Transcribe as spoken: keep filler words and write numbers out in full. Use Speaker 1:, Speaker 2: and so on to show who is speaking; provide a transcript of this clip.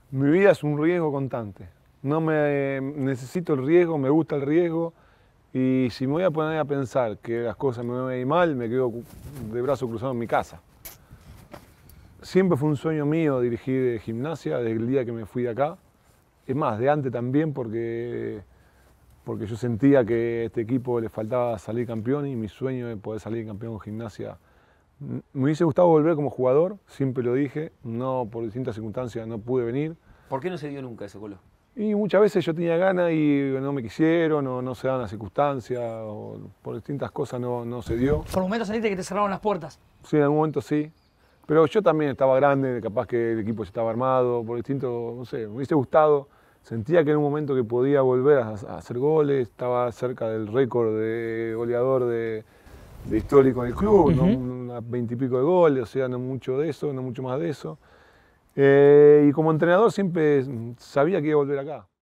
Speaker 1: Mi vida es un riesgo constante. No me necesito el riesgo, me gusta el riesgo. Y si me voy a poner a pensar que las cosas me van a ir mal, me quedo de brazo cruzado en mi casa. Siempre fue un sueño mío dirigir Gimnasia desde el día que me fui de acá. Es más, de antes también, porque, porque yo sentía que a este equipo le faltaba salir campeón y mi sueño de poder salir campeón en Gimnasia. Me hubiese gustado volver como jugador, siempre lo dije, no por distintas circunstancias no pude venir.
Speaker 2: ¿Por qué no se dio nunca eso, Colo?
Speaker 1: Y muchas veces yo tenía ganas y no me quisieron, o no se dan las circunstancias, o por distintas cosas no, no se dio.
Speaker 3: Por momentos sentiste que te cerraron las puertas.
Speaker 1: Sí, en algún momento sí. Pero yo también estaba grande, capaz que el equipo ya estaba armado, por distinto, no sé, me hubiese gustado. Sentía que en un momento que podía volver a, a hacer goles, estaba cerca del récord de goleador de, de histórico del club, ¿no? Unas veintipico de goles, o sea, no mucho de eso, no mucho más de eso. Eh, y como entrenador siempre sabía que iba a volver acá.